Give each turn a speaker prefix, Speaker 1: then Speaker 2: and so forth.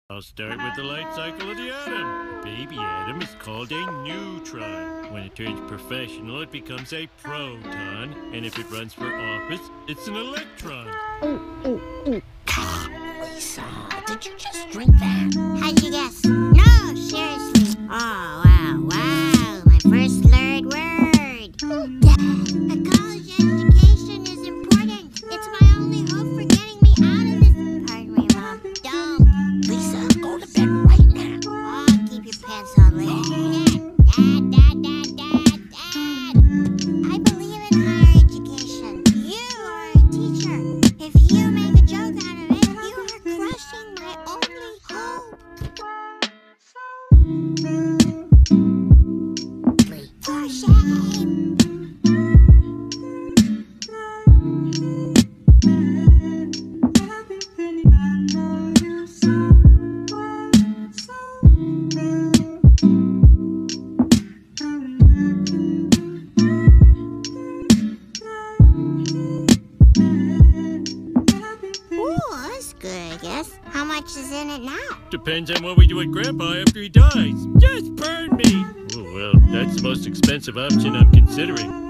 Speaker 1: I'll start with the light cycle of the atom. A baby atom is called a neutron. When it turns professional, it becomes a proton. And if it runs for office, it's an electron.
Speaker 2: Lisa, did you just drink that?
Speaker 3: How'd you guess? No, seriously. Oh, wow. My first slurred word. Dad, a college education is important. It's my only hope for getting me out of this. Pardon me, Mom. Don't.
Speaker 2: Lisa, go to bed right now.
Speaker 3: Oh, keep your pants on, lady. Dad. I believe in higher education. You are a teacher. If you make a joke out of it, you are crushing my only hope. For shame. Ooh, that's good, I guess. How much is in it now?
Speaker 1: Depends on what we do with Grandpa after he dies. Just burn me! Oh, well, that's the most expensive option I'm considering.